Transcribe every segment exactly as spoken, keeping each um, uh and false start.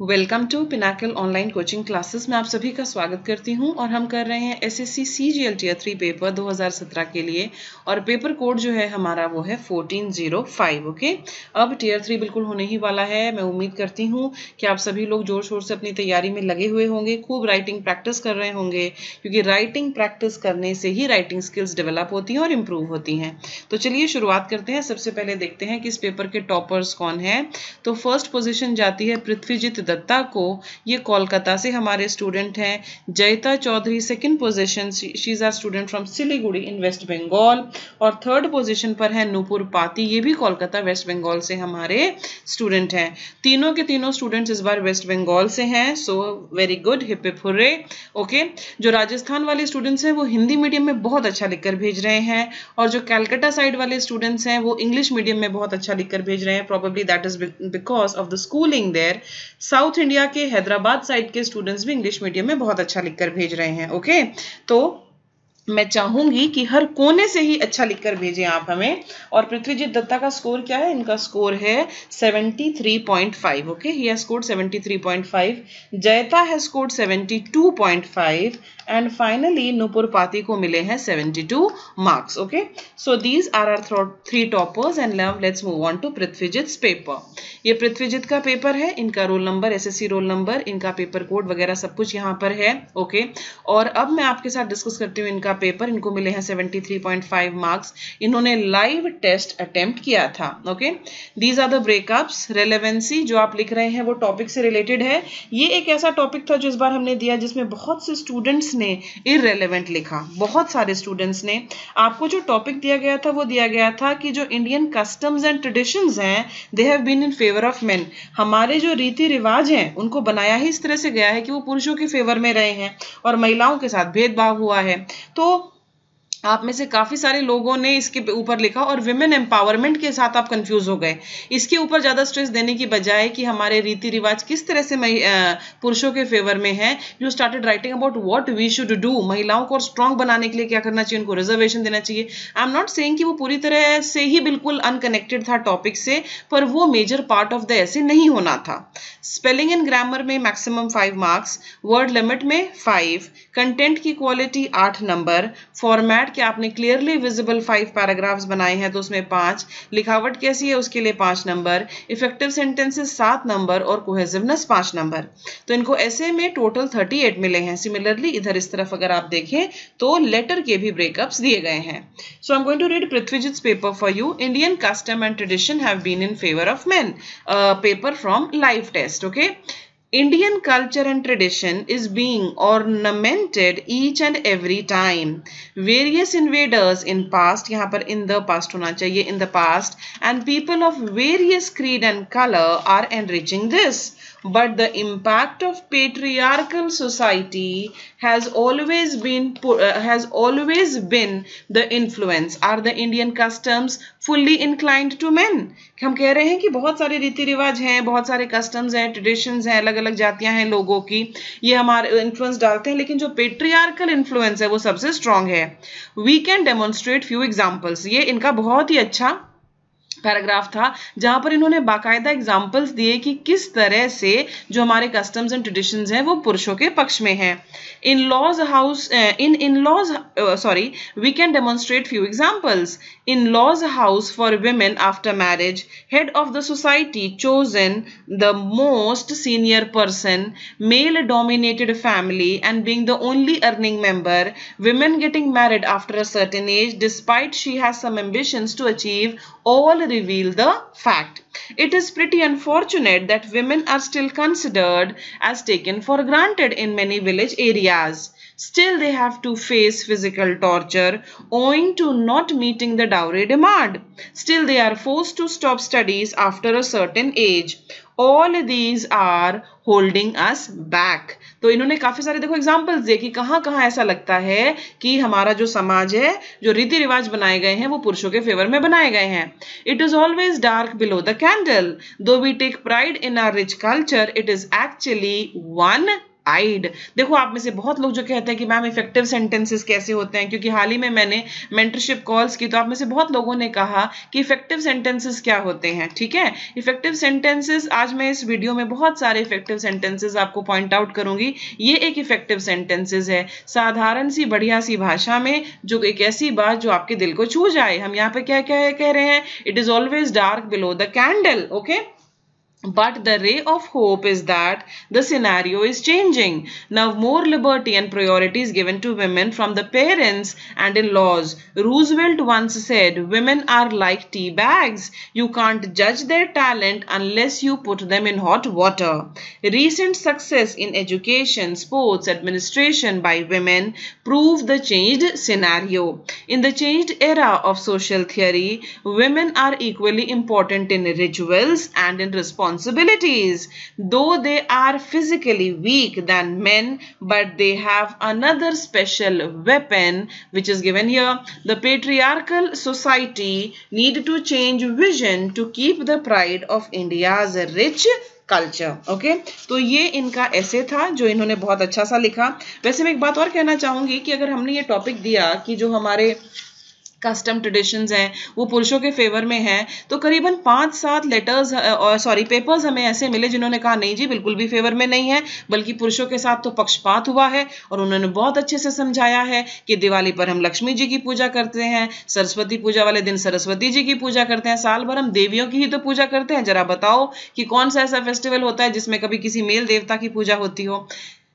Welcome to pinnacle online coaching classes में आप सभी का स्वागत करती हूं और हम कर रहे हैं SSC CGL tier three paper दो हज़ार सत्रह के लिए और पेपर कोड जो है हमारा वो है फोर्टीन ज़ीरो फाइव। ओके, अब टियर थ्री बिल्कुल होने ही वाला है। मैं उम्मीद करती हूं कि आप सभी लोग जोर शोर से अपनी तैयारी में लगे हुए होंगे, खूब राइटिंग प्रैक्टिस कर रहे होंगे, क्योंकि राइटिंग प्रैक्टिस करने से ही राइटिंग स्किल्स डेवलप होती हैं और इम्प्रूव होती हैं। तो चलिए शुरुआत करते हैं। सबसे पहले देखते हैं कि इस पेपर के टॉपर्स कौन है। तो फर्स्ट पोजिशन जाती है पृथ्वीजीत दत्ता को, ये कोलकाता से हमारे स्टूडेंट हैं। Jayata Chaudhary second position, she is a student from Siliguri in West Bengal. और थर्ड पोजीशन पर है नूपुर पाती, ये भी कोलकाता वेस्ट बंगाल से हमारे स्टूडेंट हैं। तीनों के तीनों स्टूडेंट्स इस बार वेस्ट बंगाल से हैं, so very good, hip hip hurray. Okay, जो राजस्थान वाले स्टूडेंट्स हैं वो हिंदी मीडियम में बहुत अच्छा लिखकर भेज रहे हैं, और जो कैलकाटा साइड वाले स्टूडेंट्स हैं वो इंग्लिश मीडियम में बहुत अच्छा लिखकर भेज रहे हैं। Probably that is because of the schooling there. South India के हैदराबाद साइड के स्टूडेंट्स भी इंग्लिश मीडियम में बहुत अच्छा लिखकर भेज रहे हैं। ओके, तो मैं चाहूंगी कि हर कोने से ही अच्छा लिखकर भेजें आप हमें। और पृथ्वीजीत दत्ता का स्कोर क्या है? इनका स्कोर है seventy three point five. Okay, he has scored seventy three point five. Jayata has scored seventy two point five and finally Nupur Pati को मिले हैं seventy two marks. Okay, so these are our three toppers and now let's move on to Prithvijit paper. ये पृथ्वीजीत का paper है, इनका roll number, SSC roll number, इनका paper code वगैरह सब कुछ यहाँ पर है। ओके, और अब मैं आपके साथ डिस्कस करती हूँ इनका पेपर। इनको मिले हैं seventy three point five marks. इन्होंने लाइव टेस्ट अटेम्प्ट किया था। Okay, these are the breakups. Relevancy जो आप लिख रहे हैं वो टॉपिक से रिलेटेड है। ये एक ऐसा टॉपिक था जो इस बार हमने दिया जिसमें बहुत से स्टूडेंट्स ने इररेलेवेंट लिखा, बहुत सारे स्टूडेंट्स ने। आपको जो टॉपिक दिया गया था वो दिया गया था कि जो इंडियन कस्टम्स एंड ट्रेडिशंस हैं they have been in favour of men. हमारे जो रीति रिवाज हैं उनको बनाया ही इस तरह से गया है कि वो पुरुषों के फेवर में रहे हैं और महिलाओं के साथ भेदभाव हुआ है। तो आप में से काफी सारे लोगों ने इसके ऊपर लिखा और विमेन एम्पावरमेंट के साथ आप कंफ्यूज हो गए। इसके ऊपर ज्यादा स्ट्रेस देने की बजाय कि हमारे रीति रिवाज किस तरह से पुरुषों के फेवर में है, you started writing about what we should do. महिलाओं को स्ट्रांग बनाने के लिए क्या करना चाहिए, उनको रिजर्वेशन देना चाहिए। आई एम नॉट सेइंग कि वो पूरी तरह से ही बिल्कुल अनकनेक्टेड था टॉपिक से, पर वो मेजर पार्ट ऑफ द ऐसे नहीं होना था। स्पेलिंग एंड ग्रामर में maximum five marks, word limit में फाइव, कंटेंट की क्वालिटी आठ नंबर, फॉर्मेट कि आपने क्लियरली विजिबल फाइव पैराग्राफ्स बनाए हैं तो उसमें पांच, लिखावट कैसी है उसके लिए पांच नंबर, इफेक्टिव सेंटेंसेस सात नंबर और कोहेसिवनेस पांच नंबर। तो इनको ऐसे में टोटल थर्टी एट मिले हैं। सिमिलरली इधर इस तरफ अगर आप देखें तो लेटर के भी ब्रेकअप्स दिए गए हैं। So I am going to read Prithvijit paper for you. Indian custom and tradition have been in favour of men, paper from live test. Okay, Indian culture and tradition is being ornamented each and every time. Various invaders in past, यहाँ पर in the past होना चाहिए, in the past, and people of various creed and color are enriching this. But the impact of patriarchal society has always been uh, has always been the influence. Are the Indian customs fully inclined to men? हम कह रहे हैं कि बहुत सारे रीति रिवाज हैं, बहुत सारे कस्टम्स हैं, ट्रेडिशंस हैं, अलग अलग जातियां हैं लोगों की, ये हमारे इन्फ्लुएंस डालते हैं, लेकिन जो पेट्रियार्कल इन्फ्लुएंस है वो सबसे स्ट्रांग है। We can demonstrate few examples. ये इनका बहुत ही अच्छा पैराग्राफ था जहां पर इन्होंने बाकायदा एग्जाम्पल्स दिए कि किस तरह से जो हमारे कस्टम्स एंड ट्रेडिशंस हैं वो पुरुषों के पक्ष में हैं। In laws house in in laws sorry we can demonstrate few examples. In laws house for women after marriage, head of the society chosen the most senior person, male dominated family and being the only earning member, women getting married after a certain age despite she has some ambitions to achieve, all reveal the fact. It is pretty unfortunate that women are still considered as taken for granted in many village areas. Still, they have to face physical torture owing to not meeting the dowry demand. Still, they are forced to stop studies after a certain age. All these are holding us back. तो इन्होंने काफी सारे देखो examples दिए कि कहाँ कहाँ ऐसा लगता है कि हमारा जो समाज है, जो रीति रिवाज बनाए गए हैं वो पुरुषों के फेवर में बनाए गए हैं। It is always dark below the candle. Though we take pride in our rich culture, it is actually one आइड। देखो आप में से बहुत लोग जो कहते हैं कि मैम इफेक्टिव सेंटेंसेस कैसे होते हैं, क्योंकि हाल ही में मैंने मेंटरशिप कॉल्स की तो आप में से बहुत लोगों ने कहा कि इफेक्टिव सेंटेंसेस क्या होते हैं। ठीक है, इफेक्टिव सेंटेंसेस आज मैं इस वीडियो में बहुत सारे इफेक्टिव सेंटेंसेस आपको पॉइंट आउट करूंगी। ये एक इफेक्टिव सेंटेंसेस है, साधारण सी बढ़िया सी भाषा में जो एक ऐसी बात जो आपके दिल को छू जाए। हम यहाँ पे क्या क्या कह रहे हैं, it is always dark below the candle. Okay, but the ray of hope is that the scenario is changing. Now more liberty and priority is given to women from the parents and in-laws. Roosevelt once said, women are like tea bags. You can't judge their talent unless you put them in hot water. Recent success in education, sports, administration by women prove the changed scenario. In the changed era of social theory, women are equally important in rituals and in responsibilities. Responsibilities, though they are physically weak than men, but they have another special weapon which is given here. The patriarchal society need to change vision to keep the pride of India's rich culture. Okay, तो ये इनका ऐसे था जो इन्होंने बहुत अच्छा सा लिखा। वैसे मैं एक बात और कहना चाहूंगी कि अगर हमने ये टॉपिक दिया कि जो हमारे कस्टम ट्रेडिशंस हैं वो पुरुषों के फेवर में हैं, तो करीबन पांच सात लेटर्स और सॉरी पेपर्स हमें ऐसे मिले जिन्होंने कहा नहीं जी बिल्कुल भी फेवर में नहीं है, बल्कि पुरुषों के साथ तो पक्षपात हुआ है। और उन्होंने बहुत अच्छे से समझाया है कि दिवाली पर हम लक्ष्मी जी की पूजा करते हैं, सरस्वती पूजा वाले दिन सरस्वती जी की पूजा करते हैं, साल भर हम देवियों की ही तो पूजा करते हैं। जरा बताओ कि कौन सा ऐसा फेस्टिवल होता है जिसमें कभी किसी मेल देवता की पूजा होती हो।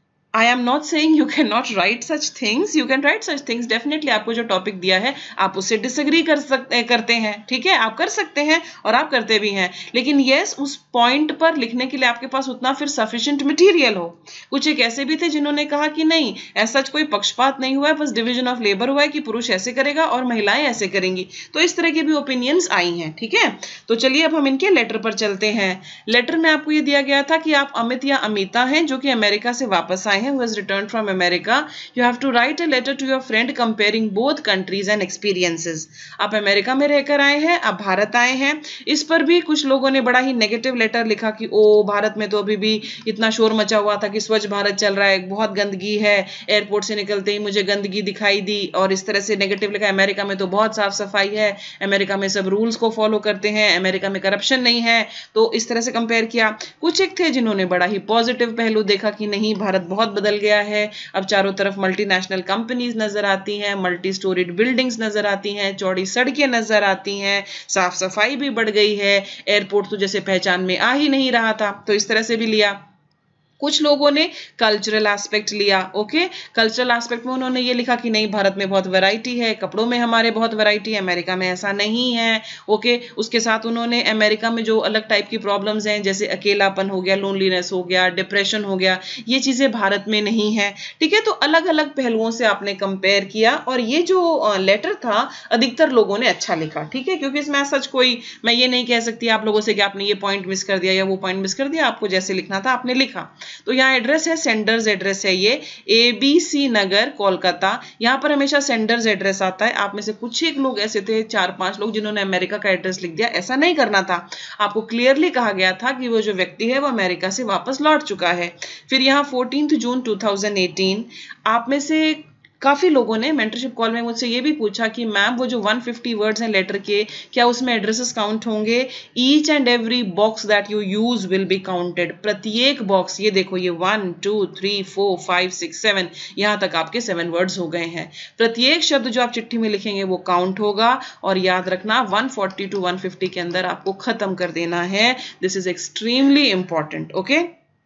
I am not saying you cannot write such things. You can write such things. Definitely आपको जो टॉपिक दिया है आप उससे डिसएग्री कर सकते करते हैं, ठीक है, आप कर सकते हैं और आप करते भी हैं, लेकिन यस उस पॉइंट पर लिखने के लिए आपके पास उतना फिर सफिशिएंट मटेरियल हो। कुछ एक ऐसे भी थे जिन्होंने कहा कि नहीं ऐसा कोई पक्षपात नहीं हुआ है, बस डिवीजन ऑफ लेबर हुआ है कि पुरुष ऐसे करेगा और महिलाएं ऐसे करेंगी। तो इस तरह की भी ओपिनियंस आई हैं। ठीक है, तो चलिए अब हम इनके लेटर पर चलते हैं। लेटर में आपको ये दिया गया था कि आप अमित या अमिता हैं जो कि अमेरिका से वापस आए हैं, who has returned from America. You have to write a letter to your friend comparing both countries and experiences. आप अमेरिका में रहकर आए हैं, आप भारत आए हैं। इस पर भी कुछ लोगों ने बड़ा ही नेगेटिव लेटर लिखा कि ओ भारत में तो अभी भी इतना शोर मचा हुआ था कि स्वच्छ भारत चल रहा है, बहुत गंदगी है, एयरपोर्ट से निकलते ही मुझे गंदगी दिखाई दी, और इस तरह से नेगेटिव लिखा। अमेरिका में तो बहुत साफ सफाई है, अमेरिका में सब रूल्स को फॉलो करते हैं, अमेरिका में करप्शन नहीं है। तो इस तरह से कंपेयर किया। कुछ एक थे जिन्होंने बड़ा ही पॉजिटिव पहलू देखा कि नहीं भारत बहुत बदल गया है, अब चारों तरफ मल्टीनेशनल कंपनीज नजर आती हैं, मल्टी स्टोरीड बिल्डिंग्स नजर आती हैं, चौड़ी सड़कें नजर आती हैं, साफ सफाई भी बढ़ गई है, एयरपोर्ट तो जैसे पहचान में आ ही नहीं रहा था। तो इस तरह से भी लिया। कुछ लोगों ने कल्चरल एस्पेक्ट लिया। ओके, कल्चरल एस्पेक्ट में उन्होंने ये लिखा कि नहीं भारत में बहुत वैरायटी है, कपड़ों में हमारे बहुत वैरायटी है, अमेरिका में ऐसा नहीं है। ओके, उसके साथ उन्होंने अमेरिका में जो अलग टाइप की प्रॉब्लम्स हैं जैसे अकेलापन हो गया, लोनलीनेस हो गया, डिप्रेशन हो गया, ये चीजें भारत में नहीं है। ठीक है, तो अलग अलग पहलुओं से आपने कंपेयर किया और ये जो लेटर था अधिकतर लोगों ने अच्छा लिखा। ठीक है, क्योंकि इसमें सच कोई मैं ये नहीं कह सकती आप लोगों से कि आपने ये पॉइंट मिस कर दिया या वो पॉइंट मिस कर दिया, आपको जैसे लिखना था आपने लिखा। तो यहाँ एड्रेस है, सेंडर्स एड्रेस है ये एबीसी नगर कोलकाता। यहाँ पर हमेशा सेंडर्स एड्रेस आता है। आप में से कुछ एक लोग ऐसे थे, चार पांच लोग, जिन्होंने अमेरिका का एड्रेस लिख दिया। ऐसा नहीं करना था, आपको क्लियरली कहा गया था कि वो जो व्यक्ति है वो अमेरिका से वापस लौट चुका है। फिर यहाँ fourteenth June two thousand eighteen, आप में से काफी लोगों ने मेंटरशिप कॉल में मुझसे ये भी पूछा कि मैम वो जो एक सौ पचास वर्ड्स हैं लेटर के, क्या उसमें एड्रेसेस काउंट होंगे? Each and every box that you use will be counted. प्रत्येक बॉक्स, ये देखो ये one two three four five six seven, यहां तक आपके सेवन वर्ड्स हो गए हैं। प्रत्येक शब्द जो आप चिट्ठी में लिखेंगे वो काउंट होगा, और याद रखना एक सौ चालीस टू एक सौ पचास के अंदर आपको खत्म कर देना है। This is extremely important. Okay,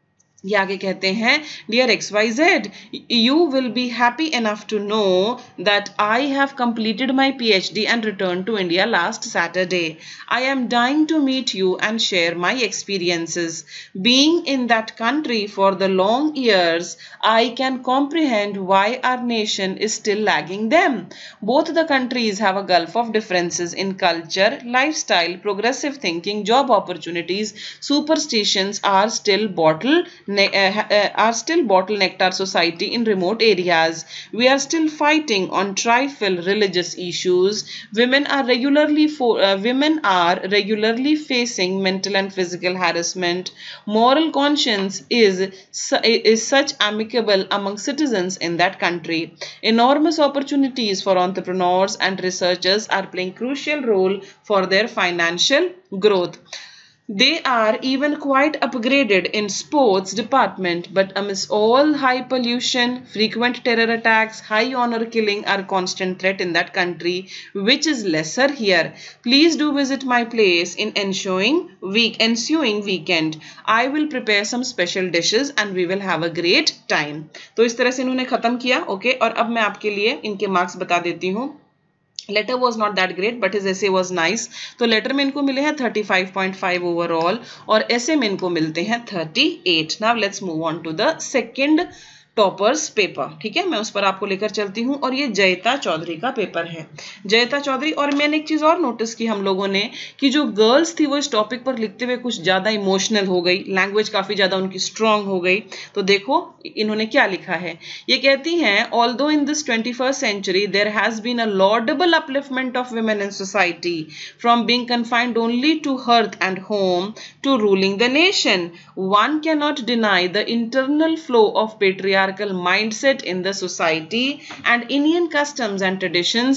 ये आगे कहते हैं, dear X Y Z, you will be happy enough to know that I have completed my P H D and return to India last Saturday. I am dying to meet you and share my experiences. Being in that country for the long years, I can comprehend why our nation is still lagging them. Both the countries have a gulf of differences in culture, lifestyle, progressive thinking, job opportunities. Superstitions are still bottle are still bottlenecked our society in remote areas. We are still fighting on trifle religious issues. Women are regularly for, uh, women are regularly facing mental and physical harassment. Moral conscience is, is such amicable among citizens in that country. Enormous opportunities for entrepreneurs and researchers are playing crucial role for their financial growth. They are even quite upgraded in sports department, but amidst all high pollution, frequent terror attacks, high honor killing are constant threat in that country, which is lesser here. Please do visit my place in ensuing week ensuing weekend. I will prepare some special dishes and we will have a great time. तो इस तरह से इन्होंने खत्म किया, okay. और अब मैं आपके लिए इनके मार्क्स बता देती हूँ। Letter was not that great but his essay was nice. तो लेटर में इनको मिले हैं thirty five point five overall और ऐसे में इनको मिलते हैं thirty eight. Now let's move on to the second toppers paper, ठीक है। मैं उस पर आपको लेकर चलती हूँ और ये जयता चौधरी का पेपर है। जयता चौधरी, और मैंने एक चीज और नोटिस की हम लोगों ने कि जो गर्ल्स थी वो इस टॉपिक पर लिखते हुए कुछ ज्यादा इमोशनल हो गई, लैंग्वेज काफी ज्यादा उनकी स्ट्रांग हो गई। तो देखो इन्होंने क्या लिखा है। ये कहती हैं, although in this twenty first century there has been a laudable upliftment of women in society from being confined only to hearth and home to ruling the nation, one can not deny the internal flow of patriarchal mindset in the society and Indian customs and traditions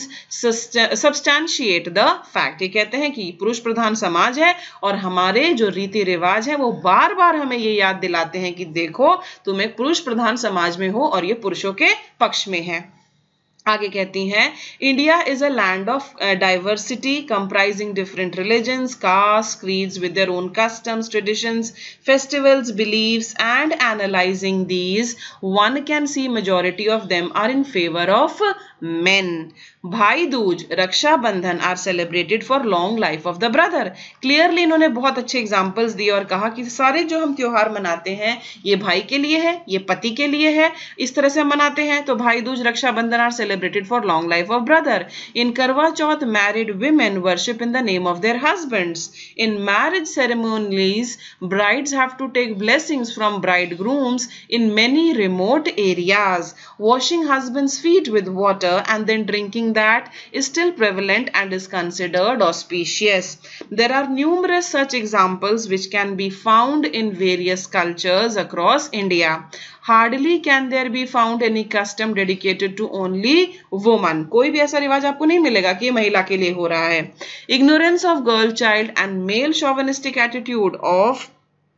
substantiate the fact। ये कहते हैं कि पुरुष प्रधान समाज है और हमारे जो रीति रिवाज है वो बार बार हमें ये याद दिलाते हैं कि देखो तुम एक पुरुष प्रधान समाज में हो और ये पुरुषों के पक्ष में है। आगे कहती हैं, India is a land of diversity comprising different religions, caste, creeds with their own customs, traditions, festivals, beliefs and analysing these one can see majority of them are in favour of men. Bhai Dooj, Rakshabandhan are celebrated for long life of the brother. Clearly इन्होंने बहुत अच्छे examples दिए और कहा कि सारे जो हम त्योहार मनाते हैं ये भाई के लिए है, ये पति के लिए है, इस तरह से हम मनाते हैं। तो Bhai Dooj, Rakshabandhan are celebrated for long life of brother. In Karwa Chauth married women worship in the name of their husbands. In marriage ceremonies, brides have to take blessings from bridegrooms in many remote areas. Washing husband's feet with water and then drinking that is still prevalent and is considered auspicious. There are numerous such examples which can be found in various cultures across India. Hardly can there be found any custom dedicated to only woman. कोई भी ऐसा रिवाज आपको नहीं मिलेगा कि महिला के लिए हो रहा है। Ignorance of girl child and male chauvinistic attitude of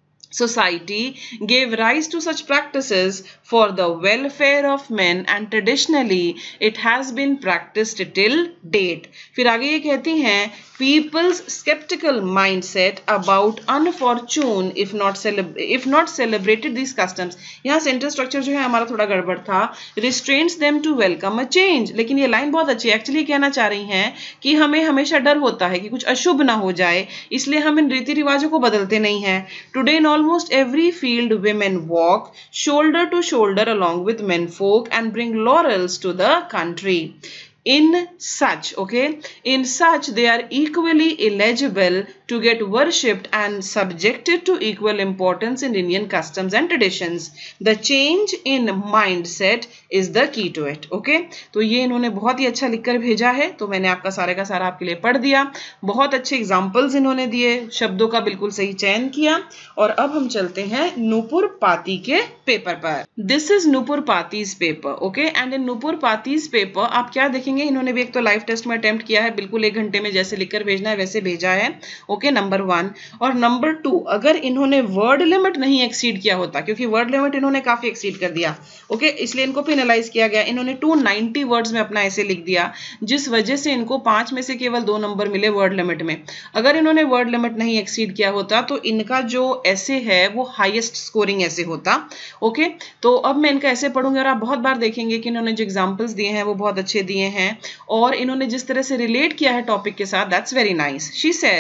society gave rise to such practices for the welfare of men and traditionally it has been practiced till date. फिर आगे ये कहती हैं, people's skeptical mindset about unfortune if not if not celebrated these customs। यहाँ sentence structure जो है हमारा थोड़ा गड़बड़ था। restrains them to welcome a change। लेकिन ये लाइन बहुत अच्छी है। एक्चुअली कहना चाह रही हैं कि हमें हमेशा डर होता है कि कुछ अशुभ ना हो जाए, इसलिए हम इन रीति रिवाजों को बदलते नहीं हैं। Today in almost every field women walk shoulder to shoulder along with men folk and bring laurels to the country. In such, okay, in such they are equally eligible to get worshipped and subjected to equal importance in Indian customs and traditions. The change in mindset is the key to it. Okay, तो ये इन्होंने बहुत ही अच्छा लिखकर भेजा है, तो मैंने आपका सारे का सारा आपके लिए पढ़ दिया। बहुत अच्छे एग्जाम्पल्स इन्होंने दिए, शब्दों का बिल्कुल सही चयन किया। और अब हम चलते हैं नूपुर पाती के पेपर पर। This is Nupur Pati's paper, okay, and in Nupur Pati's paper आप क्या देखेंगे, इन्होंने भी एक तो लाइव टेस्ट में अटेम्प्ट किया है, बिल्कुल एक घंटे में जैसे लिखकर भेजना है वैसे भेजा है, ओके, नंबर वन। और नंबर टू, अगर इन्होंने वर्ड लिमिट नहीं एक्सीड किया होता, क्योंकि वर्ड लिमिट इन्होंने काफी एक्सीड कर दिया, ओके, इसलिए इनको पेनलाइज किया गया। इन्होंने टू नाइंटी वर्ड्स में अपना ऐसे लिख दिया, जिस वजह से इनको पांच में से केवल दो नंबर मिले वर्ड लिमिट में। अगर इन्होंने वर्ड लिमिट नहीं एक्सीड किया होता तो इनका जो ऐसे है वो हाईएस्ट स्कोरिंग ऐसे होता, ओके। तो अब मैं इनका ऐसे पढ़ूंगी और आप बहुत बार देखेंगे कि इन्होंने जो एग्जाम्पल्स दिए हैं वो बहुत अच्छे दिए हैं और इन्होंने जिस तरह से रिलेट किया है टॉपिक के साथ, that's very nice. She says,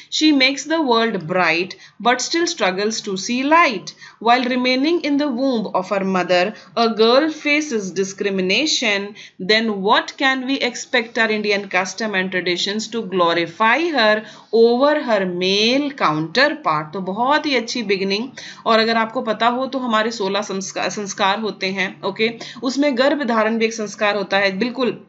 She makes the world bright but still struggles to see light. While remaining in the womb of her mother, a girl faces discrimination. Then what can we expect our Indian custom and traditions to glorify her over her male counterpart? तो बहुत ही अच्छी beginning. और अगर आपको पता हो तो हमारे सोलह संस्कार संस्कार होते हैं, ओके, उसमें गर्भ धारण भी एक संस्कार होता है। बिल्कुल,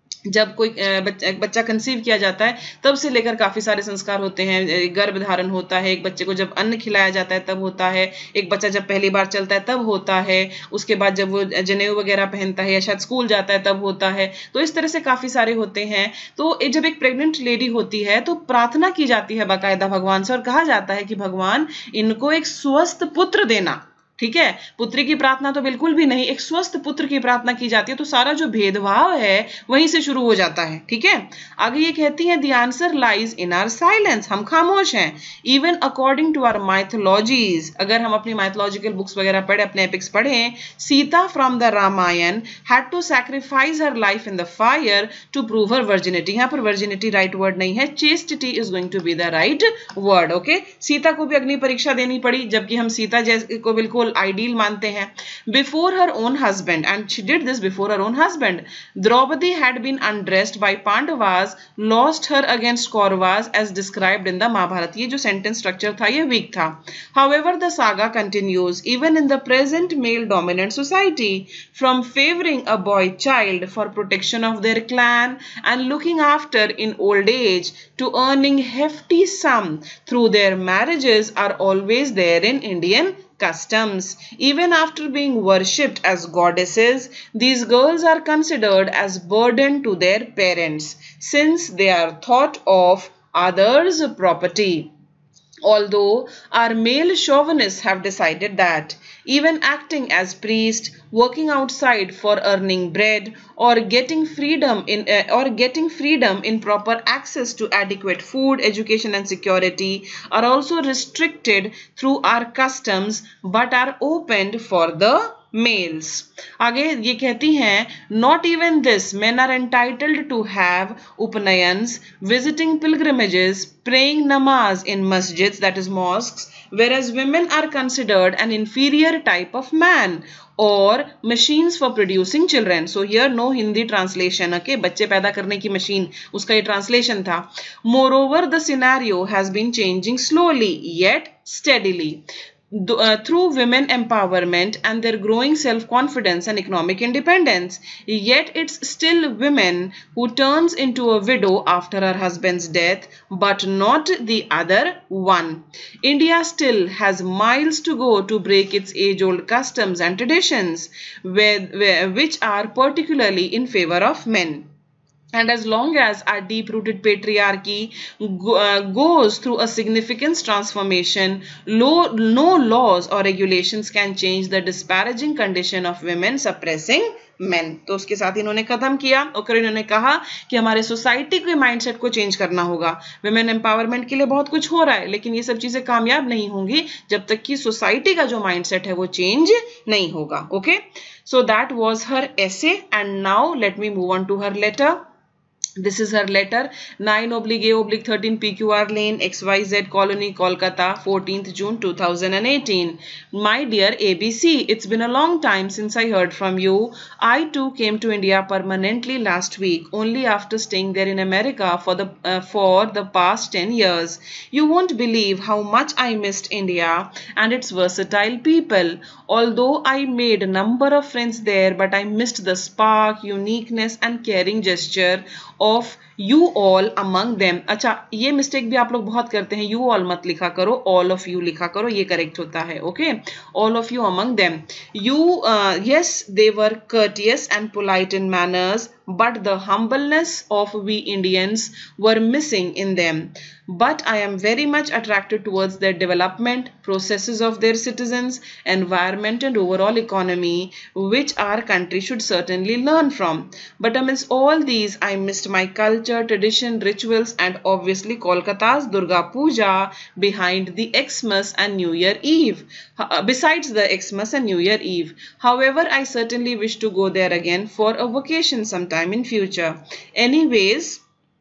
जब कोई बच्चा बच्चा कंसीव किया जाता है तब से लेकर काफी सारे संस्कार होते हैं। गर्भ धारण होता है, एक बच्चे को जब अन्न खिलाया जाता है तब होता है, एक बच्चा जब पहली बार चलता है तब होता है, उसके बाद जब वो जनेऊ वगैरह पहनता है या शायद स्कूल जाता है तब होता है। तो इस तरह से काफी सारे होते हैं। तो जब एक प्रेग्नेंट लेडी होती है तो प्रार्थना की जाती है बाकायदा भगवान से, और कहा जाता है कि भगवान इनको एक स्वस्थ पुत्र देना। ठीक है, पुत्री की प्रार्थना तो बिल्कुल भी नहीं, एक स्वस्थ पुत्र की प्रार्थना की जाती है। तो सारा जो भेदभाव है वहीं से शुरू हो जाता है। ठीक है, आगे ये कहती है, the answer lies in our silence, हम खामोश हैं। Even according to our mythologies, अगर हम अपनी माइथोलॉजिकल बुक्स वगैरह पढ़े, अपने एपिक्स पढ़ें, Sita from the Ramayana had to sacrifice her life in the fire to prove her virginity. यहाँ पर वर्जिनिटी राइट वर्ड नहीं है, chastity is going to be the right word. Okay, Sita को भी अग्नि परीक्षा देनी पड़ी, जबकि हम सीता जैसे को बिल्कुल आइडियल मानते हैं। Before her own husband, and she did this before her own husband. Draupadi had been undressed by Pandavas, lost her against Kauravas as described in the Mahabharata. ये जो सेंटेंस स्ट्रक्चर था ये वीक था। However the saga continues even in the present male dominant society, from favouring a boy child for protection of their clan and looking after in old age to earning hefty sum through their marriages are always there in Indian customs. Even after being worshipped as goddesses, these girls are considered as burden to their parents, since they are thought of others' property. Although our male chauvinists have decided that even acting as priest, working outside for earning bread, or getting freedom in uh, or getting freedom in proper access to adequate food, education and security are also restricted through our customs but are opened for the males. आगे ये कहती हैं, not even this men are entitled to have upnayans, visiting pilgrimages, praying namaz in masjids, that is mosques, whereas women are considered an inferior type of man or machines for producing children. So here no Hindi translation, okay, बच्चे पैदा करने की machine, उसका ये translation था। Moreover, the scenario has been changing slowly yet steadily. Uh, through women empowerment and their growing self-confidence and economic independence. Yet it's still women who turns into a widow after her husband's death, but not the other one. India still has miles to go to break its age-old customs and traditions, where, where, which are particularly in favor of men. And as long as our deep-rooted patriarchy go, uh, goes through a significant transformation, low, no laws or regulations can change the disparaging condition of women suppressing men. तो उसके साथ इन्होंने खत्म किया और इन्होंने कहा कि हमारे सोसाइटी के माइंडसेट को चेंज करना होगा। विमेन एम्पावरमेंट के लिए बहुत कुछ हो रहा है, लेकिन ये सब चीजें कामयाब नहीं होंगी जब तक कि सोसाइटी का जो माइंडसेट है वो चेंज नहीं होगा। Okay, so that was her essay and now let me move on to her letter. This is her letter. nine oblique A oblique thirteen P Q R Lane, X Y Z Colony, Kolkata, fourteenth June two thousand eighteen. My dear A B C, it's been a long time since I heard from you. I too came to India permanently last week, only after staying there in America for the uh, for the past ten years. You won't believe how much I missed India and its versatile people. Although I made a number of friends there, but I missed the spark, uniqueness and caring gesture of you all among them. अच्छा, ये mistake भी आप लोग बहुत करते हैं, you all मत लिखा करो, all of you लिखा करो, ये करेक्ट होता है। Okay, all of you among them. You, uh, yes, they were courteous and polite in manners, but the humbleness of we Indians were missing in them. But I am very much attracted towards their development, processes of their citizens, environment and overall economy, which our country should certainly learn from. But amidst all these, I missed my culture, tradition, rituals and obviously Kolkata's Durga Puja behind the Xmas and New Year Eve. Uh, besides the Xmas and New Year Eve. However, I certainly wish to go there again for a vacation sometime in future. Anyways,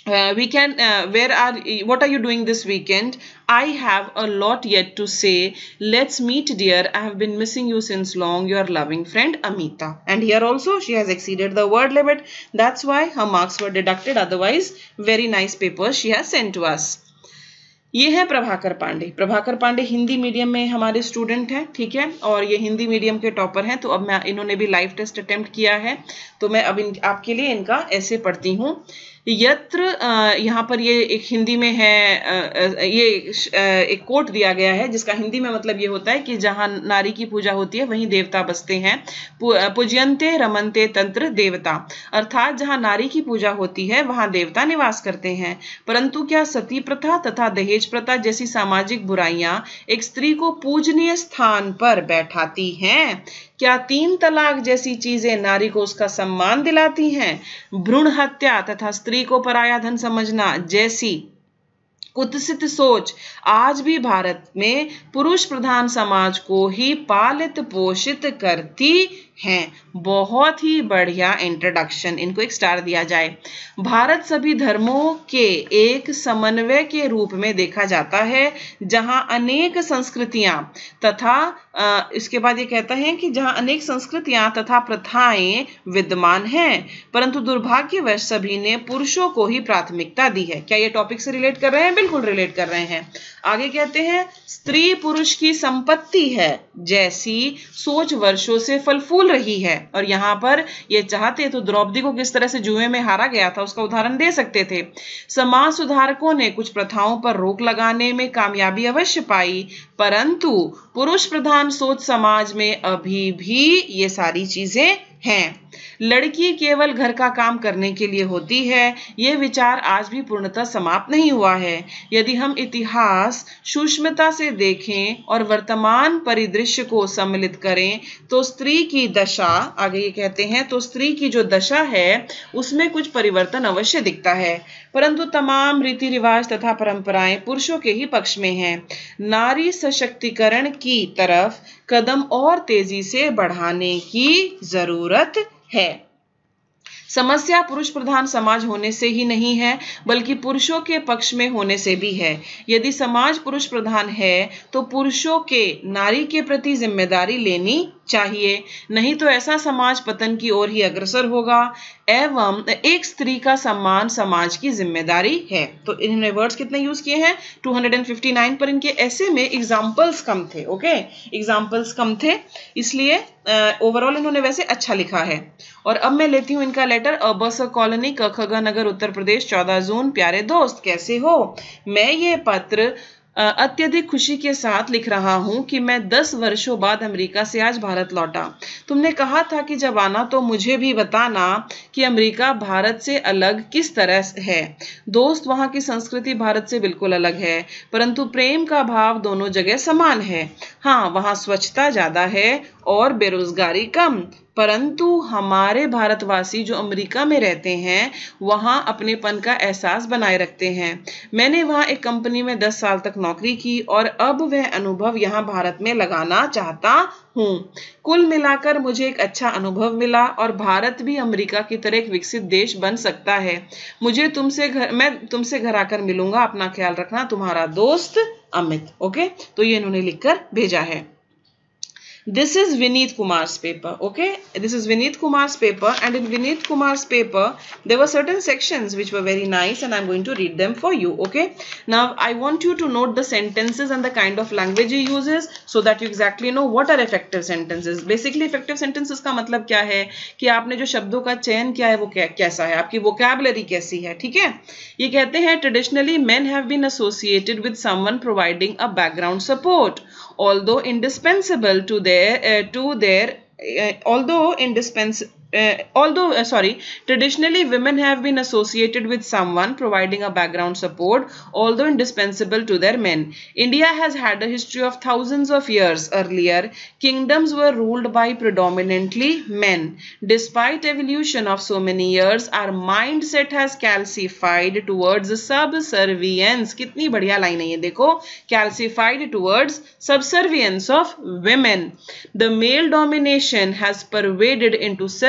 Uh, we can uh, where are what are you doing this weekend? I have a lot yet to say. Let's meet dear, I have been missing you since long. Your loving friend Amita. And here also she has exceeded the word limit, that's why her marks were deducted. Otherwise very nice paper she has sent to us. ये है Prabhakar Pandey. Prabhakar Pandey Hindi medium में हमारे student हैं, ठीक है, और ये Hindi medium के टॉपर हैं। तो अब मैं इन्होंने भी लाइव टेस्ट अटेम्प्ट किया है, तो मैं अब इन आपके लिए इनका ऐसे पढ़ती हूँ। यत्र यहाँ पर ये एक हिंदी में है, ये एक कोट दिया गया है जिसका हिंदी में मतलब ये होता है कि जहाँ नारी की पूजा होती है वहीं देवता बसते हैं। पूज्यन्ते रमन्ते तंत्र देवता, अर्थात जहाँ नारी की पूजा होती है वहाँ देवता निवास करते हैं। परंतु क्या सती प्रथा तथा दहेज प्रथा जैसी सामाजिक बुराइयां एक स्त्री को पूजनीय स्थान पर बैठाती हैं? क्या तीन तलाक जैसी चीजें नारी को उसका सम्मान दिलाती हैं? भ्रूण हत्या तथा स्त्री को पराया धन समझना जैसी कुत्सित सोच आज भी भारत में पुरुष प्रधान समाज को ही पालित पोषित करती हैं। बहुत ही बढ़िया इंट्रोडक्शन, इनको एक स्टार दिया जाए। भारत सभी धर्मों के एक समन्वय के रूप में देखा जाता है, जहां अनेक संस्कृतियां तथा आ, इसके बाद ये कहता है कि जहां अनेक संस्कृतियां तथा प्रथाएं विद्यमान हैं, परंतु दुर्भाग्यवश सभी ने पुरुषों को ही प्राथमिकता दी है। क्या ये टॉपिक से रिलेट कर रहे हैं? बिल्कुल रिलेट कर रहे हैं। आगे कहते हैं स्त्री पुरुष की संपत्ति है जैसी सोच वर्षों से फल फूल रही है। और यहाँ पर ये चाहते तो द्रौपदी को किस तरह से जुए में हारा गया था उसका उदाहरण दे सकते थे। समाज सुधारकों ने कुछ प्रथाओं पर रोक लगाने में कामयाबी अवश्य पाई, परंतु पुरुष प्रधान सोच समाज में अभी भी ये सारी चीजें हैं। लड़की केवल घर का काम करने के लिए होती है, यह विचार आज भी पूर्णतः समाप्त नहीं हुआ है। यदि हम इतिहास सूक्ष्मता से देखें और वर्तमान परिदृश्य को सम्मिलित करें तो स्त्री की दशा, आगे ये कहते हैं, तो स्त्री की जो दशा है उसमें कुछ परिवर्तन अवश्य दिखता है, परंतु तमाम रीति रिवाज तथा परंपराएं पुरुषों के ही पक्ष में हैं। नारी सशक्तिकरण की तरफ कदम और तेजी से बढ़ाने की जरूरत है। समस्या पुरुष प्रधान समाज होने से ही नहीं है, बल्कि पुरुषों के पक्ष में होने से भी है। यदि समाज पुरुष प्रधान है तो पुरुषों के नारी के प्रति जिम्मेदारी लेनी चाहिए, नहीं तो ऐसा समाज पतन की ओर ही अग्रसर होगा। एवं एक स्त्री का सम्मान समाज की जिम्मेदारी है। तो इन्होंने वर्ड्स कितने यूज किए हैं? दो सौ उनसठ पर इनके ऐसे में एग्जाम्पल्स कम थे। ओके, एग्जाम्पल्स कम थे, इसलिए ओवरऑल इन्होंने वैसे अच्छा लिखा है। और अब मैं लेती हूँ इनका लेटर। अबस कॉलोनी, कखगा नगर, उत्तर प्रदेश, चौदह जून। प्यारे दोस्त, कैसे हो? मैं ये पत्र अत्यधिक खुशी के साथ लिख रहा हूं कि मैं दस वर्षों बाद अमेरिका से आज भारत लौटा। तुमने कहा था कि जब आना तो मुझे भी बताना कि अमेरिका भारत से अलग किस तरह है। दोस्त, वहां की संस्कृति भारत से बिल्कुल अलग है, परंतु प्रेम का भाव दोनों जगह समान है। हाँ, वहां स्वच्छता ज्यादा है और बेरोजगारी कम, परंतु हमारे भारतवासी जो अमेरिका में रहते हैं वहां अपनेपन का एहसास बनाए रखते हैं। मैंने वहां एक कंपनी में दस साल तक नौकरी की और अब वह अनुभव यहां भारत में लगाना चाहता हूं। कुल मिलाकर मुझे एक अच्छा अनुभव मिला और भारत भी अमेरिका की तरह एक विकसित देश बन सकता है। मुझे तुमसे घर मैं तुमसे घर आकर मिलूंगा। अपना ख्याल रखना, तुम्हारा दोस्त अमित। ओके, तो ये इन्होंने लिखकर भेजा है। This is Vineet Kumar's paper. Okay, this is Vineet Kumar's paper, and in Vineet Kumar's paper there were certain sections which were very nice, and I'm going to read them for you. Okay, now I want you to note the sentences and the kind of language he uses so that you exactly know what are effective sentences. Basically effective sentences का मतलब क्या है कि आपने जो शब्दों का चयन किया है वो क्या कैसा है, आपकी vocabulary कैसी है। ठीक है, ये कहते हैं traditionally men have been associated with someone providing a background support, although indispensable to their uh, to their uh, although indispensable Uh, although uh, sorry traditionally women have been associated with someone providing a background support, although indispensable to their men. India has had a history of thousands of years. Earlier kingdoms were ruled by predominantly men. Despite evolution of so many years, our mindset has calcified towards subservience. कितनी बढ़िया line है ये, देखो, calcified towards subservience of women. The male domination has pervaded into self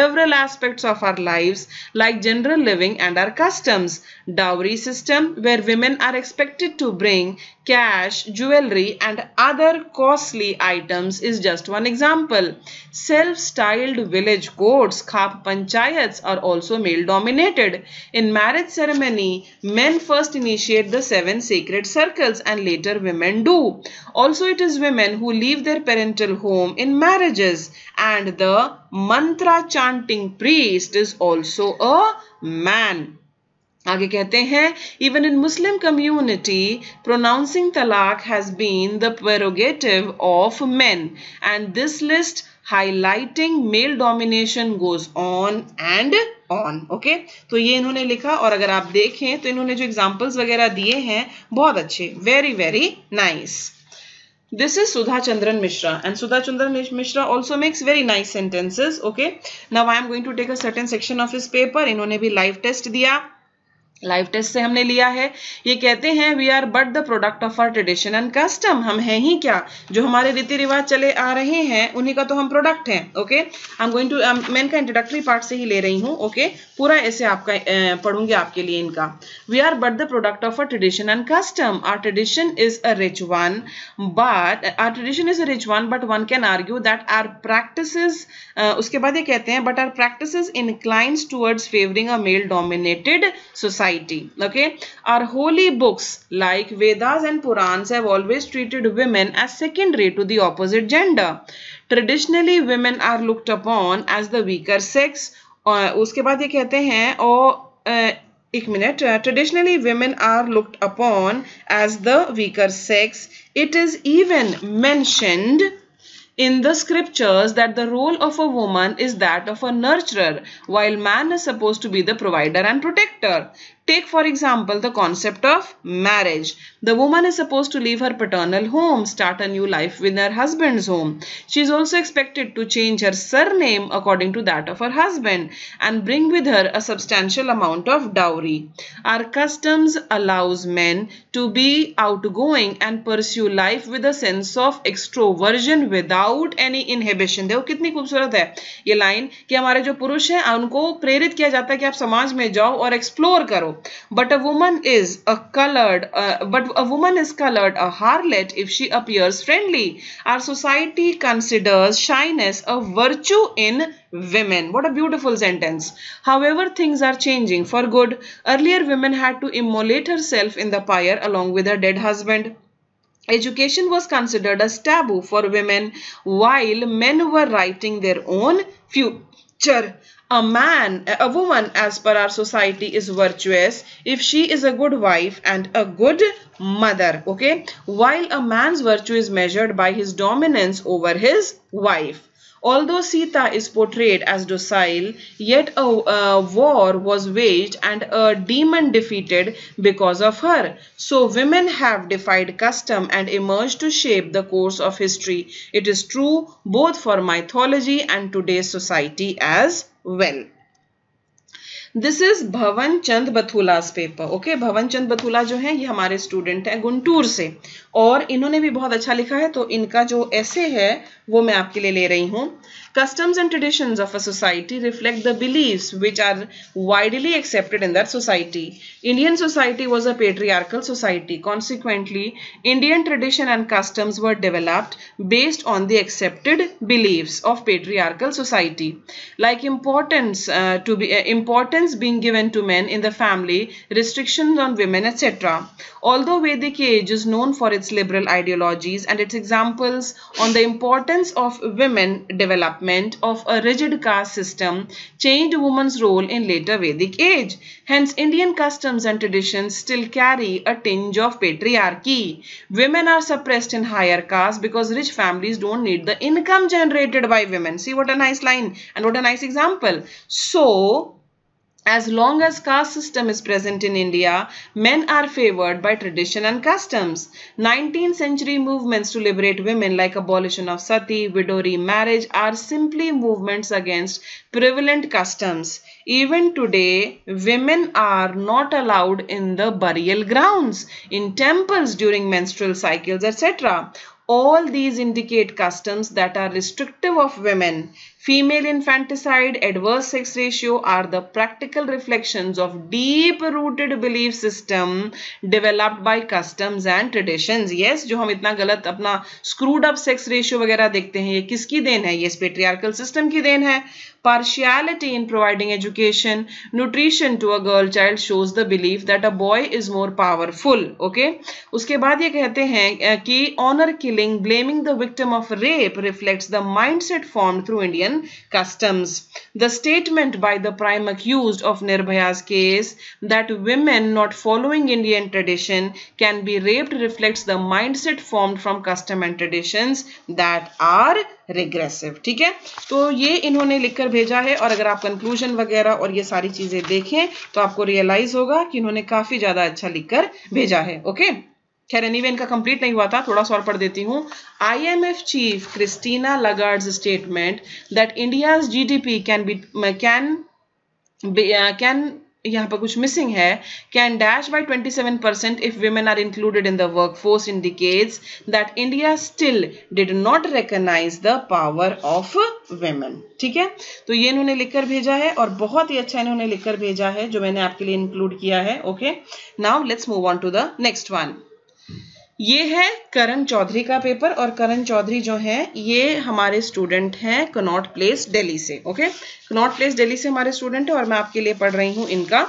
several aspects of our lives like general living and our customs. Dowry system, where women are expected to bring cash, jewelry and other costly items, is just one example. Self-styled village courts, khap panchayats, are also male dominated. In marriage ceremony, men first initiate the seven sacred circles and later women do. Also, it is women who leave their parental home in marriages, and the mantra chanting priest is also a man. आगे कहते हैं, even in Muslim community, pronouncing talaq has been the prerogative of men, and this list highlighting male domination goes on and on. Okay okay? तो ये इन्होंने लिखा, और अगर आप देखें तो इन्होंने जो एग्जाम्पल्स वगैरह दिए हैं बहुत अच्छे, very very nice. This is Sudha Chandran Mishra, and Sudha Chandran Mishra also makes very nice sentences. Okay, now I am going to take a certain section of his paper. इन्होंने भी live test दिया. Live test से हमने लिया है. ये कहते हैं we are but the product of our tradition and custom. हम हैं ही क्या, जो हमारे रीति रिवाज चले आ रहे हैं उन्हीं का तो हम प्रोडक्ट हैं. Okay, I am going to, मैं इनका इंट्रोडक्टरी पार्ट से ही ले रही हूँ. Okay okay? पूरा ऐसे आपका पढ़ूंगी आपके लिए इनका. We are but the product of our tradition and custom. Our tradition is a rich one, but our tradition is a rich one but one can argue that our practices, उसके बाद ये कहते हैं but our practices inclines towards favouring a male dominated society. Okay, our holy books like Vedas and Purans have always treated women as secondary to the opposite gender. Traditionally, women are looked upon as the weaker sex. uh, उसके बाद ये कहते हैं और uh, एक minute, traditionally women are looked upon as the weaker sex. It is even mentioned in the scriptures that the role of a woman is that of a nurturer, while man is supposed to be the provider and protector. Take for example the concept of marriage. The woman is supposed to leave her paternal home, start a new life with her husband's home. She is also expected to change her surname according to that of her husband and bring with her a substantial amount of dowry. Our customs allows men to be outgoing and pursue life with a sense of extroversion without any inhibition. देखो कितनी खूबसूरत है ये line कि हमारे जो पुरुष हैं उनको प्रेरित किया जाता है कि आप समाज में जाओ और एक्सप्लोर करो. But a woman is a colored, uh, but a woman is colored a harlot if she appears friendly. Our society considers shyness a virtue in women. What a beautiful sentence. However, things are changing for good. Earlier, women had to immolate herself in the pyre along with her dead husband. Education was considered as taboo for women, while men were writing their own future. A man, a woman as per our society is virtuous if she is a good wife and a good mother. Okay, while a man's virtue is measured by his dominance over his wife. Although Sita is portrayed as docile, yet a, a war was waged and a demon defeated because of her. So women have defied custom and emerged to shape the course of history. It is true both for mythology and today's society as well. This is Bhavan Chand बथुला's paper. Okay, भवन चंद बथुला जो है ये हमारे student हैं गुंटूर से, और इन्होंने भी बहुत अच्छा लिखा है. तो इनका जो ऐसे है वो मैं आपके लिए ले रही हूँ. Customs and traditions of a society reflect the beliefs which are widely accepted in that society. Indian society was a patriarchal society. Consequently, Indian tradition and customs were developed based on the accepted beliefs of patriarchal society, like importance uh, to be uh, importance being given to men in the family, restrictions on women, et cetera. Although Vedic age is known for its liberal ideologies and its examples on the importance of women development of a rigid caste system changed women's role in later Vedic age. Hence, Indian customs and traditions still carry a tinge of patriarchy. Women are suppressed in higher castes because rich families don't need the income generated by women. See what a nice line and what a nice example. So, as long as caste system is present in India, men are favored by tradition and customs. nineteenth century movements to liberate women like abolition of sati, widow remarriage are simply movements against prevalent customs. Even today, women are not allowed in the burial grounds, in temples during menstrual cycles, et cetera. All these indicate customs that are restrictive of women. Female infanticide, adverse sex ratio are the practical reflections of deep-rooted belief system developed by customs and traditions. Yes, जो हम इतना गलत अपना screwed up sex ratio वगैरह देखते हैं, ये किसकी देन है? ये patriarchal system की देन है. Partiality in providing education, nutrition to a girl child shows the belief that a boy is more powerful. Okay? उसके बाद ये कहते हैं कि honor killing, blaming the victim of rape reflects the mindset formed through Indian customs. The statement by the prime accused of Nirbhaya's case that women not following Indian tradition can be raped reflects the mindset formed from custom and traditions that are regressive. ठीक है, तो ये इन्होंने लिखकर भेजा है और अगर आप कंक्लूजन वगैरह और ये सारी चीजें देखें तो आपको रियलाइज होगा कि इन्होंने काफी ज्यादा अच्छा लिखकर भेजा है. ओके, खैर एनीवे इनका कंप्लीट नहीं हुआ था, थोड़ा सा और पढ़ देती हूँ. IMF chief Christina Lagarde's statement that India's GDP can be can can यहाँ पर कुछ मिसिंग है, can dash by twenty-seven percent if women are included in the workforce indicates that India still did not recognize the power of women. ठीक है, तो ये इन्होंने लिखकर भेजा है और बहुत ही अच्छा इन्होंने लिखकर भेजा है जो मैंने आपके लिए इंक्लूड किया है. Okay, now let's move on to the next one. ये है करण चौधरी का पेपर और करण चौधरी जो है ये हमारे स्टूडेंट हैं कनॉट प्लेस दिल्ली से. ओके, कनॉट प्लेस दिल्ली से हमारे स्टूडेंट है और मैं आपके लिए पढ़ रही हूँ इनका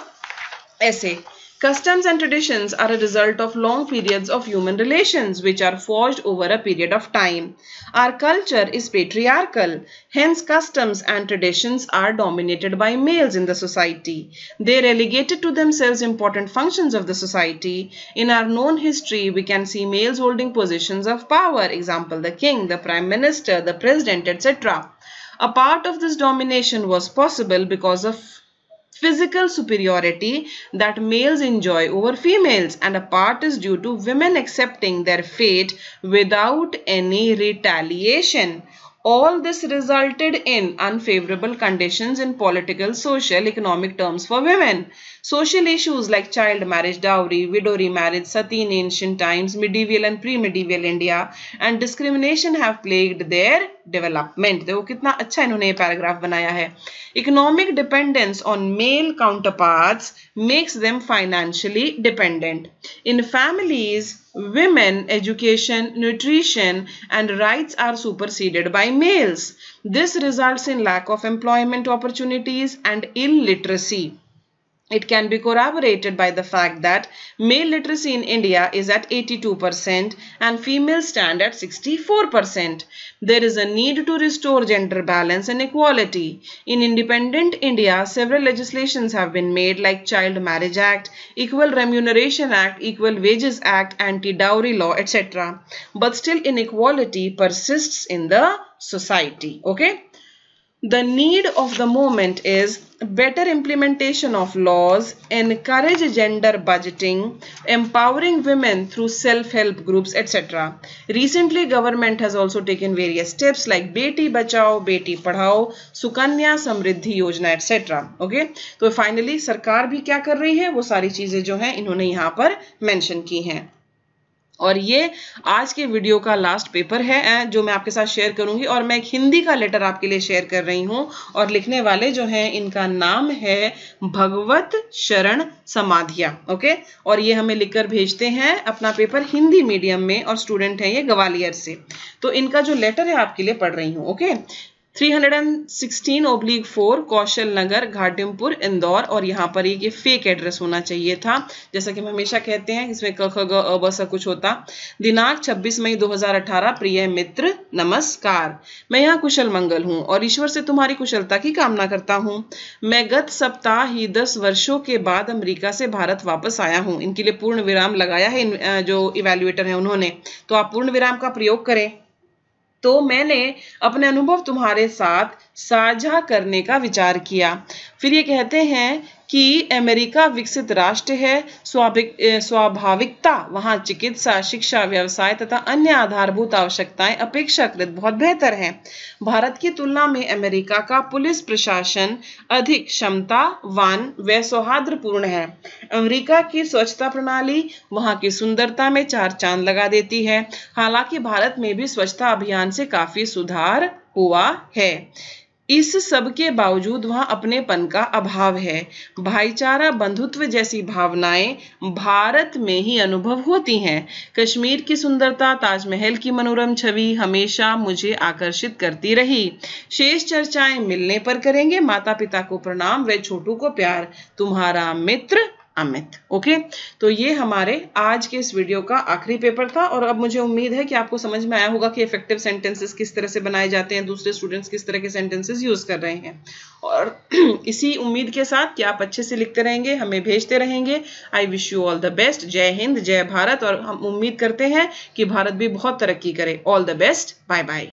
ऐसे. Customs and traditions are a result of long periods of human relations which are forged over a period of time. Our culture is patriarchal, hence customs and traditions are dominated by males in the society. They relegated to themselves important functions of the society. In our known history, we can see males holding positions of power, example the king, the prime minister, the president, et cetera. A part of this domination was possible because of physical superiority that males enjoy over females, and a part is due to women accepting their fate without any retaliation. All this resulted in unfavorable conditions in political, social, economic terms for women. Social issues like child marriage, dowry, widow remarriage, sati in ancient times, medieval and pre-medieval India, and discrimination have plagued their development. देखो कितना अच्छा इन्होंने ये paragraph बनाया है. Economic dependence on male counterparts makes them financially dependent. In families, women, education, nutrition, and rights are superseded by males. This results in lack of employment opportunities and illiteracy. It can be corroborated by the fact that male literacy in India is at eighty-two percent and females stand at sixty-four percent. There is a need to restore gender balance and equality. In independent India, several legislations have been made like Child Marriage Act, Equal Remuneration Act, Equal Wages Act, Anti-Dowry Law, et cetera. But still inequality persists in the society. Okay? The need of the moment is better implementation of laws, encourage gender budgeting, empowering women through self-help groups, et cetera. Recently, government has also taken various steps like Beti Bachao, Beti Padhao, Sukanya Samriddhi Yojana, et cetera. Okay? तो finally सरकार भी क्या कर रही है वो सारी चीजें जो हैं इन्होंने यहाँ पर मेंशन की हैं. और ये आज के वीडियो का लास्ट पेपर है जो मैं आपके साथ शेयर करूंगी और मैं एक हिंदी का लेटर आपके लिए शेयर कर रही हूं और लिखने वाले जो हैं इनका नाम है भगवत शरण समाधिया. ओके, और ये हमें लिखकर भेजते हैं अपना पेपर हिंदी मीडियम में और स्टूडेंट हैं ये ग्वालियर से. तो इनका जो लेटर है आपके लिए पढ़ रही हूँ. Okay, three sixteen oblique four Kaushal Nagar Ghatampur Indore और यहाँ पर एक ये फेक एड्रेस होना चाहिए था जैसा कि हम हमेशा कहते हैं इसमें क ख ग अ ब स कुछ होता. दिनांक छब्बीस मई दो हज़ार अठारह. प्रिय मित्र नमस्कार, मैं यहाँ कुशल मंगल हूँ और ईश्वर से तुम्हारी कुशलता की कामना करता हूँ. मैं गत सप्ताह ही दस वर्षों के बाद अमेरिका से भारत वापस आया हूँ. इनके लिए पूर्ण विराम लगाया है जो इवैल्यूएटर है उन्होंने, तो आप पूर्ण विराम का प्रयोग करें. तो मैंने अपने अनुभव तुम्हारे साथ साझा करने का विचार किया. फिर ये कहते हैं कि अमेरिका विकसित राष्ट्र है, स्वाभाविक स्वाभाविकता वहां चिकित्सा, शिक्षा, व्यवसाय तथा अन्य आधारभूत आवश्यकताएं अपेक्षाकृत बहुत बेहतर हैं। भारत की तुलना में अमेरिका का पुलिस प्रशासन अधिक क्षमतावान व सौहार्दपूर्ण है। अमेरिका की स्वच्छता प्रणाली वहां की सुंदरता में चार चांद लगा देती है। हालांकि भारत में भी स्वच्छता अभियान से काफी सुधार हुआ है। इस सब के बावजूद वहां अपनेपन का अभाव है। भाईचारा, बंधुत्व जैसी भावनाएं भारत में ही अनुभव होती हैं। कश्मीर की सुंदरता, ताजमहल की मनोरम छवि हमेशा मुझे आकर्षित करती रही। शेष चर्चाएं मिलने पर करेंगे। माता पिता को प्रणाम व छोटू को प्यार, तुम्हारा मित्र अमित। ओके, तो ये हमारे आज के इस वीडियो का आखिरी पेपर था और अब मुझे उम्मीद है कि आपको समझ में आया होगा कि इफेक्टिव सेंटेंसेस किस तरह से बनाए जाते हैं, दूसरे स्टूडेंट्स किस तरह के सेंटेंसेस यूज कर रहे हैं। और इसी उम्मीद के साथ कि आप अच्छे से लिखते रहेंगे, हमें भेजते रहेंगे। I wish you all the best. जय हिंद, जय भारत। और हम उम्मीद करते हैं कि भारत भी बहुत तरक्की करे। All the best, bye bye.